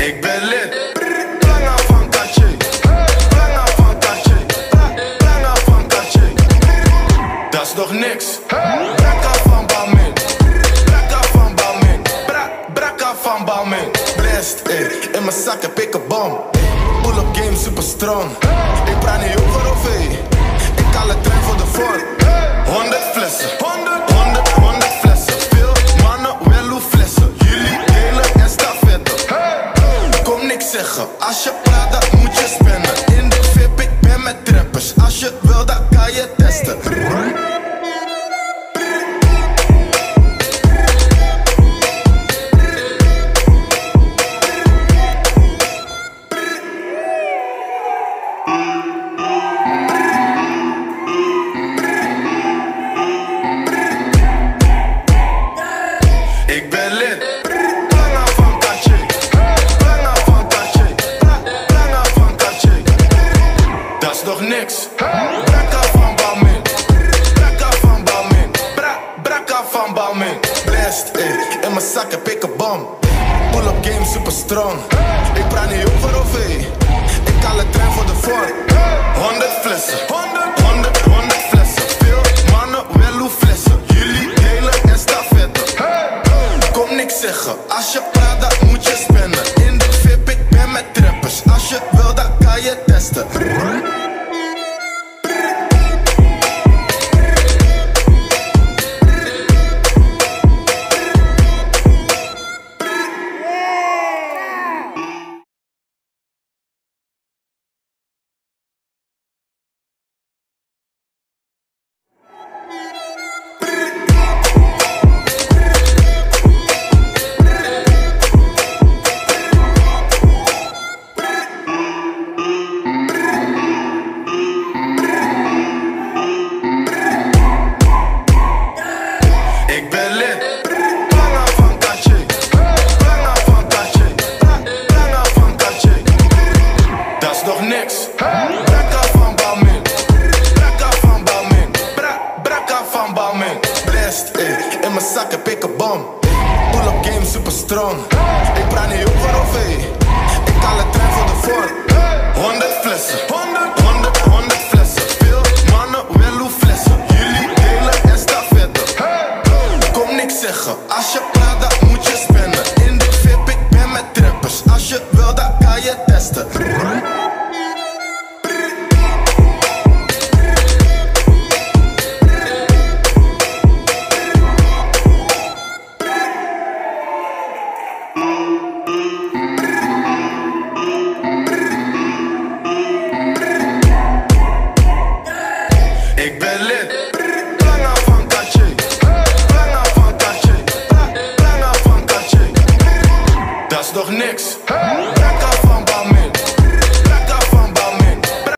Ik ben lid. Planga van Cartier. Planga van Cartier. Planga van Cartier. Dat is nog niks. Brakka van Balmain. Brakka van Balmain. Brakka van Balmain. Blessed, in mijn zak heb ik een bom. Pull-up game super strong. Ik praat niet over OV. Ik haal het trein voor de voor. 100 flessen. 100 flessen. Veel mannen, wel hoe flessen. Jullie delen en stafetten. Kom niks zeggen. Als je praat, dat moet je spannen. In de VIP, ik ben met trappers. Als je wil, dan kan je testen. Ik ben lid. Planga van Cartier. Planga van Cartier. Planga van Cartier. Dat is nog niks. Brakka van Balmain. Brakka van Balmain. Brakka van Balmain. Blessed, in mijn zak heb ik een bom. Pull-up game super strong. Ik praat niet over OV. Ik haal het trein voor de voor. 100 flessen. 100 flessen. Veel mannen, wel hoe flessen. Jullie delen en stafetten. Kom niks zeggen. Als je praat, dat moet je spannen. In de VIP, ik ben met trappers. Als je wil, dan kan je testen. Ik ben lid. Planga van Cartier. Planga van Cartier. Planga van Cartier. Dat is nog niks. Brakka van Balmain. Brakka van Balmain. Brakka van Balmain. Blessed, in mijn zak heb ik een bom. Pull-up game super strong. Ik praat niet over OV. Ik haal het trein voor de voor. 100 flessen. 100 flessen. Veel mannen, wel hoe flessen. Jullie delen en stafetten. Kom niks zeggen. Als je praat, dat moet je spannen. In de VIP, ik ben met trappers. Als je wil, dan kan je testen.